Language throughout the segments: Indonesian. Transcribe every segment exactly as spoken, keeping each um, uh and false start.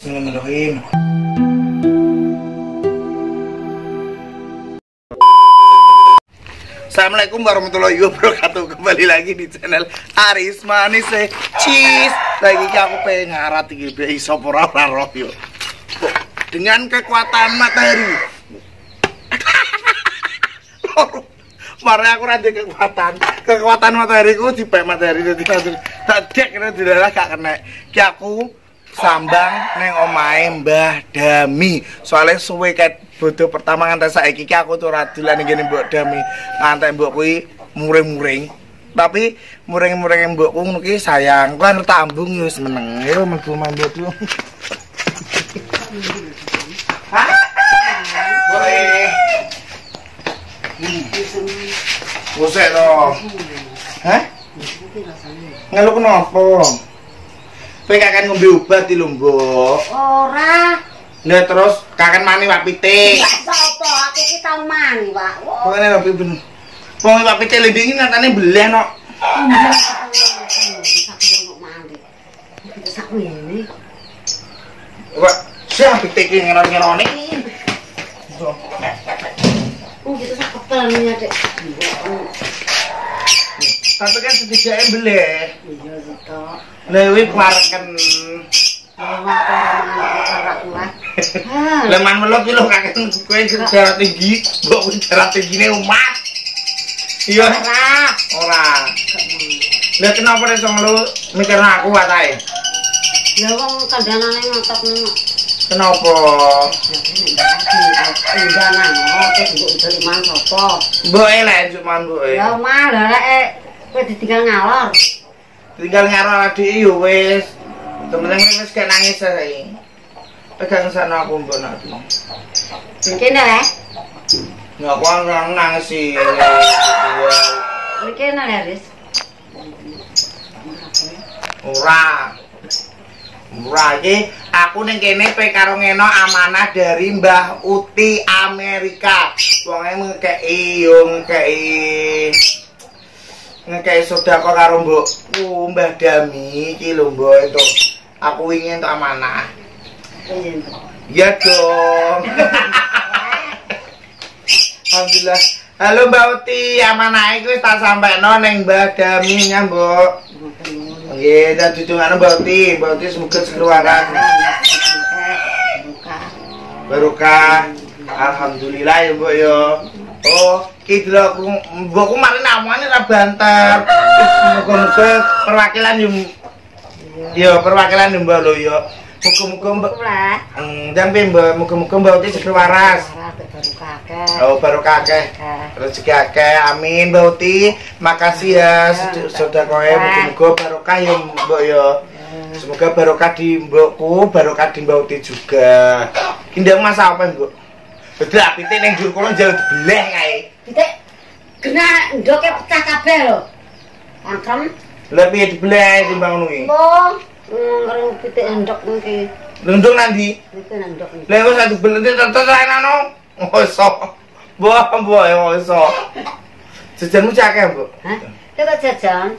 Bismillahirrahmanirrahim. Assalamualaikum warahmatullahi wabarakatuh. Kembali lagi di channel Aris Manis Cheese. Lagi aku pengen ngarat iki be iso ora ora roh yo. Dengan kekuatan matahari. Mari aku ra kekuatan. Kekuatan matahari ku dipek matahari dadi tak dek kena dilalah gak kena. Ki aku sambang neng omahe Mbah Dami. Soalnya suwe ket bodo pertama nganti saiki ki aku tuh ora dolan ngene Mbok Dami. Nganti mbok kuwi muring-muring. Tapi muring-muring mbokku ngono ki sayang. Kan tambung yo meneng. Yo mlebu mambot yo. Hah? Boleh. Gosek to. Hah? Ngeluh kenapa? Kowe kakan ngombe obat di Lombok. Ora. Lah terus kakan mani Pak Pitik. Sopo aku ki tau mani, Pak. Kok ngene Pak Pitik. Wong Pak Pitik lindingi nyatane beleh no. Sak ngene. Wah, siapa Pitik ki ngeron-ngerone. Oh, gitu sak ketelnya, Dek. Tapi kan setidaknya beleh. Iya, gitu. Lewi keluarkan leman melok ki lho kakek kowe darah tinggi, mbok kuwi darah tinggine umat. Iya. Ora. Ora. Lah kenapa iso ngelu mikirno aku watahe? Ya wong kandhanane ngotot ngono. Kenapa? Kandhanan oke mbok udah man sapa? Mbok elek cuman mbok e. Ya mah lek kowe ditinggal ngalor. Tinggal ngarep adik yo wis. Temen wis gak nangis ae. Pegang sana aku mbok nak. Mungkin ya. Ya aku nangis sih. Mungkin ya, Riz. Ora. Ora iki aku ning kene pe karo ngeno amanah dari Mbah Uti Amerika. Wonge ngekeki yo ngekeki ngekeki sedekah karo mbokku Mbah Dami iki lho mbok entuk aku wingi entuk amanah. Iya dong. Alhamdulillah. Halo Mbak Uti, amanah iki wis tak sampaikno ning Mbah Dami ya, Mbok. Nggih, dan dudungane Mbak Uti, Mbak Uti semoga keluaran barokah. Alhamdulillah ya, Mbok ya. Oh, iki delok mbokku mari namane ra banter. Muga-muga perwakilan yo yo perwakilan Mbak lho yo. Muga-muga Mbak. Hmm, dampe Mbak, muga-muga Mbak Uti segera waras. Oh, barokah akeh. Rezeki akeh. Amin Mbak Uti. Makasih ya sedekahe, muga-muga barokah ya Mbok ya. Semoga barokah di mbokku, barokah di Mbak Uti juga. Ki ndang masak apa, Mbok? Betul, pitik ning njur kono jare dibeleh kae. Pitik kena ndoke pecah kabeh lho. Angkrem. Lah piye dibeleh timbang ngono iki? Oh, ngrung pitik ndok iki. Ndok nandi? Iki ndok. Lah wis adu belente terus enakno. Oh iso. Mbok mbok ya iso. Jajanmu cakep, Mbok. Hah? Kok jajan?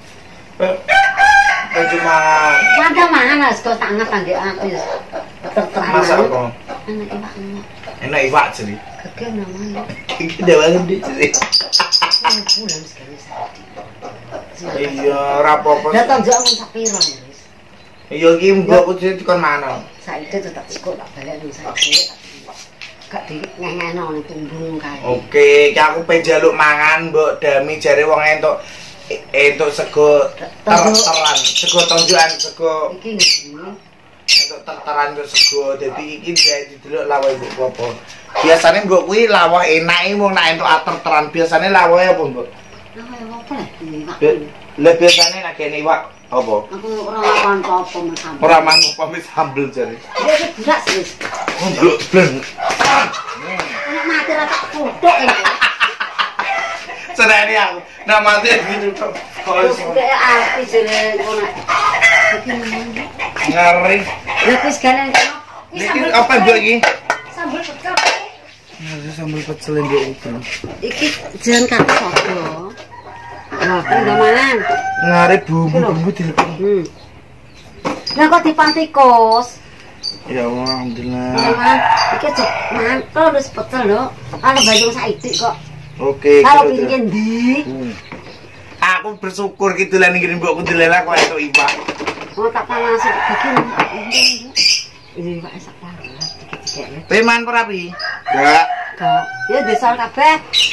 Baju mangan. Mantap mangan wis kok tak ngat nggih aku ya. Terang. Masak apa? Enak iwak. Enak iwak jadi. Keke namanya. Iki dewe gede jadi. Bulan sekali sehari. Iya, ora apa-apa. Lah tak njok sak piro ya, Wis. Iya iki mbokku jadi kon mana? Saiki tetep cukup tak balik ning saiki. Gak di ngengeno ning tumbung kae. Oke, iki aku pengen njaluk mangan Mbok Dami jare wong entuk entuk sego terteran, sego tonjokan, sego Iki ngene. entuk terteran ke sego. Dadi iki gawe didelok lawuh mbokku apa. Biasane mbok kuwi lawuh enake wong nek entuk terteran. Biasane lawuh apa, Mbok? Lawuh apa lah? Lah biasane nek kene iwak apa? Aku ora makan apa-apa sambel. Ora mangan apa sambel jare. Ya wis burak wis. Oh, blok bleng. Anak mati ra tak fotok iki. Serene aku. Nak mati gitu tok. Kayak api jere ngono. Iki ngene. Ngeri. Lah wis gane. Iki apa Mbok iki? Sambel pecel. Nah, sambel pecel Mbok iki. Iki jan kaki sodo. Nah, enggak mangan. Ngare bumbu-bumbu dilebok. Hmm. Lah kok dipantikos? Ya Allah, alhamdulillah. Mangan, iki aja mantel wis pecel lho. Ana bayung saiki kok. Oke, Kalau gitu, pingin di. Hmm. Aku bersyukur gitu lah ngirim mbokku dilela kok entuk iwak. Oh tak panas bikin. Ini Pak sak parah dikit-dikit. Peman ora pi? Enggak. Enggak. Ya desa kabeh.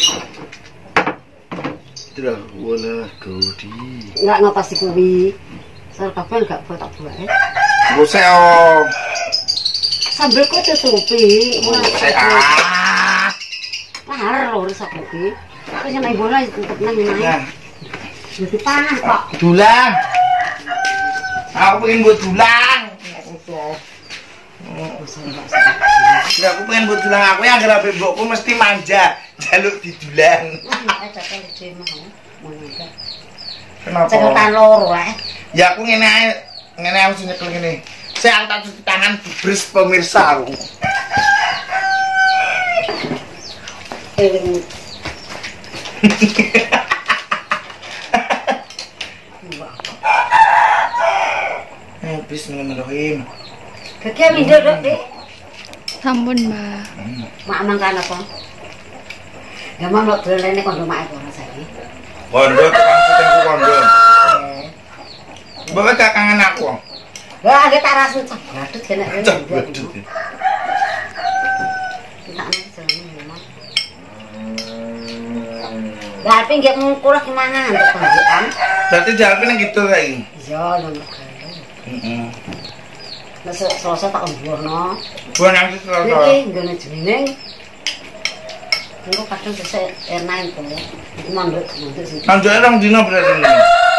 Tidak, wala godi. Enggak ngapa sih kuwi. Sal kabeh enggak buat tak buat. Gosek oh. Sambil kok tutupi. Gosek ah. Mahar lho sak iki. Wis nek bola tetep nang ngene. Nah, Jadi panas kok. dulang. Aku pengen buat dulang. Enggak, aku pengen buat dulang aku yang gara mbokku mesti manja jaluk didulang. Kenapa? Ceketan loro ae. Ya aku ngene ae, ngene aku sing nyekel ngene. Saya tak cuci tangan bres pemirsa aku. Eh. Eh, bismillahirrahmanirrahim. Keke mindur dok, Dik. Sampun, Mbak. Mak mangkan apa? Ya mau nok dolene kondo mak ora saiki. Kondo tukang syutingku kondo. Bapak gak kangen aku. Lah ada tak rasu cabadut kena rene. Cabadut. Tak nek jalan memang. Lah pinggir mungkul lagi mangan untuk pembukaan. Berarti jalan yang gitu kayak ini. Iya, nang kene. Heeh. Lah selesai tak mbuhno. Buan yang itu Iki terus. nggone jeneng. Engko kadang sesek enak to. Iku mandek mandek sing. Anjoke rong dino berarti ini.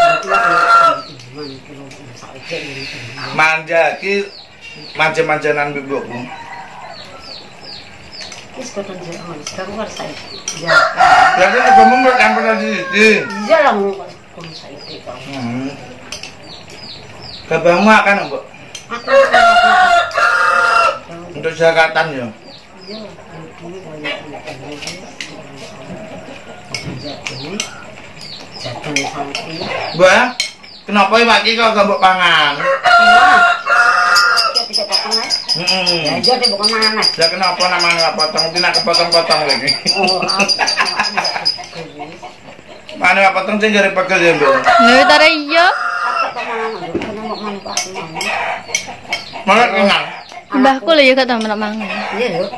Manja ki manja-manjanan mbokku. Wis koton jaman, sekarang harus saya. Ya. Berarti kamu menurut yang pernah di sini. Iya lah mau kono saiki kok. Hmm. Kabarmu akan, Mbok? Aku Untuk zakatan ya. iya, ini banyak ini. Jadi santri. Mbak, kenapa Pak Ki kok gak mbok pangan? Wah. Kita bisa potong ya. Heeh. Ya iya deh bukan mana. Ya kenapa namanya gak potong? Tidak kepotong-potong lagi. Oh, Mana gak potong sih dari pegel ya, Mbak? Lha tare iya. apa mana dulu? Kena mau manfaat mana? Malah kenal. Mbahku lho ya gak tau menak mangan. Iya lho.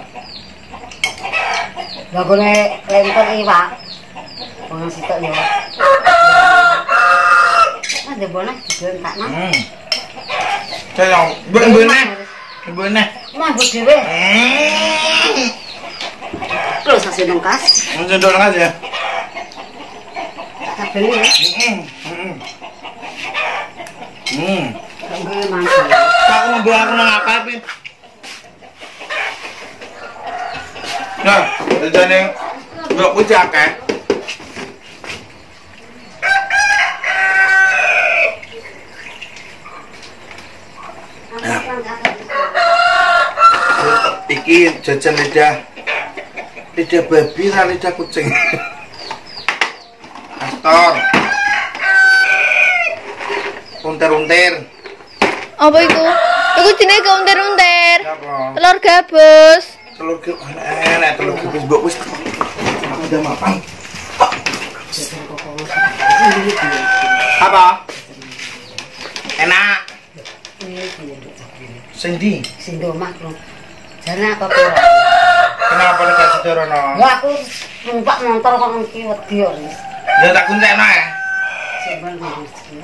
Lah boleh lempar iwak. Orang situ ya. Ah, dia boleh dibentak nang. Hmm. Saya mbok mbok neh. Mbok neh. Mah mbok dhewe. Hmm. Terus asih nongkas. Mungkin dorong aja. Kabeh ya. Hmm. Hmm. Hmm. Kabeh mangsa. Aku mau aku nang apa pi? Nah, jane mbok ku akeh. Iki jajan lidah lidah babi ra lidah kucing. Astor. Unter-unter. Apa iku? Iku jenenge keunter-unter. Apa? Telur gabus. Telur ge enak telur gabus mbok wis. Aku udah mapan. Apa? Enak. Sendi. Sing domah lho. Jane apa ora? Kenapa nek kasih dorono? Lah aku numpak motor kok iki wedi kok. Ya tak kuntekno ya. Sing ben rezeki.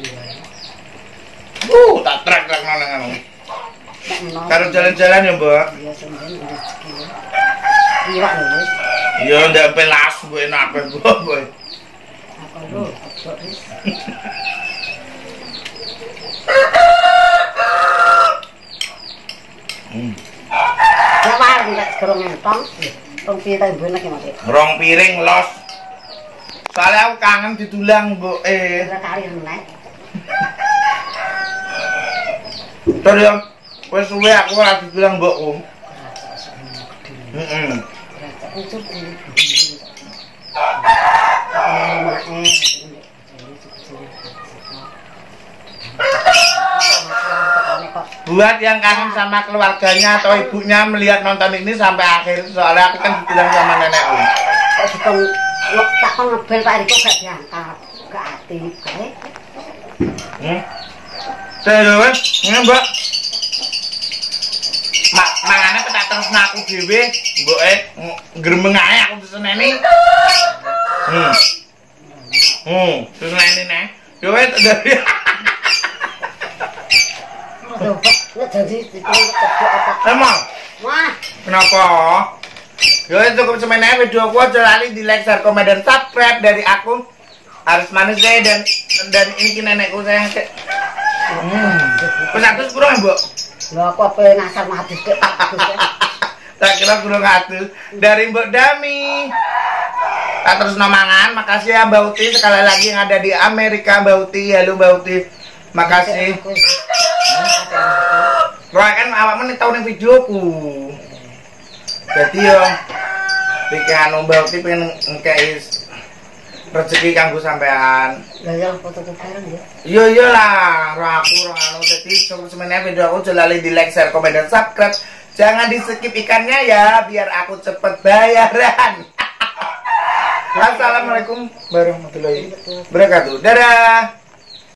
Uh, tak trek-trek nang ngono. Karo jalan-jalan ya, Mbak. Ya sing ben rezeki. Iwak lho wis. Ya ndak pelas mbok enak apa, Mbok. Apa lho, kok wis. Hmm. Ya war enggak gerong entong. Tong piye ta benek ya, Mas. Rong piring los. Soalnya aku kangen didulang, Mbok. Eh, Ora kali nek. terus ya wis suwe aku ora didulang mbokku. Heeh. Ucul kuwi. buat yang kangen sama keluarganya atau ibunya melihat nonton ini sampai akhir, soalnya aku kan dibilang sama nenekku. Kok dikon tak kon ngebel Pak Riko gak diangkat, gak aktif kae. Hmm. Saya wes, ini Mbak. Mak mangane tak terus aku dhewe, mboke gremeng ae aku diseneni. Hmm. Hmm, diseneni nek. Yo wes dari. Aduh, nek jadi dikon otak. Emang? Wah, Kenapa? Yo itu cukup semennya video aku aja lali di like, share, komen, dan subscribe dari aku harus manis deh dan dan ini nenekku sayang cek. Hmm. Terus satu kurang Bu? lho aku apa ngasar mati kek. Tak kira kurang atus dari Mbak Dami. Tak terus nomangan, makasih ya Mbak Uti sekali lagi yang ada di Amerika Mbak Uti. Halo Mbak Uti, makasih. Roy kan awakmu nih tau ning videoku. Jadi yo iki anu Mbak Uti pengen ngekei rezeki kanggo sampean. Lah ya foto-foto bareng ya. Iya iyalah, roh aku roh anu jadi cukup semennya video aku jelasin di like, share, komen, dan subscribe. Jangan di skip ikannya ya biar aku cepet bayaran. Assalamualaikum warahmatullahi wabarakatuh. Dadah.